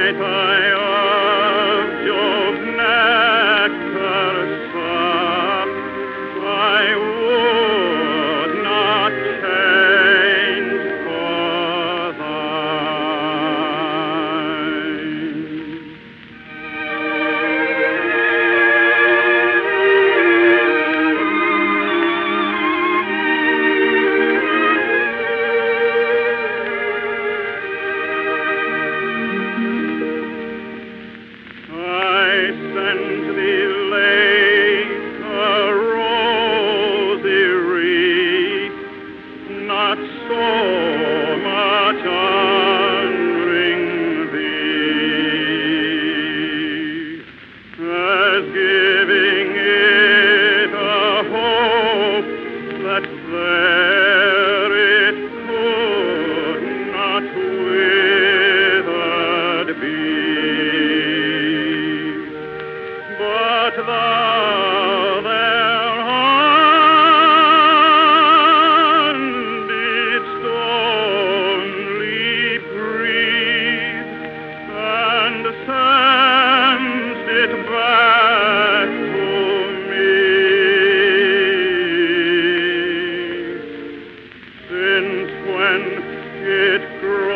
might I of Jove's nectar sup, I would not change for sent thee late a rosy wreath, not so much honoring thee as giving it a hope that there it could not withered be. But thou thereon didst only breathe, and send'st it back to me. Since when it grows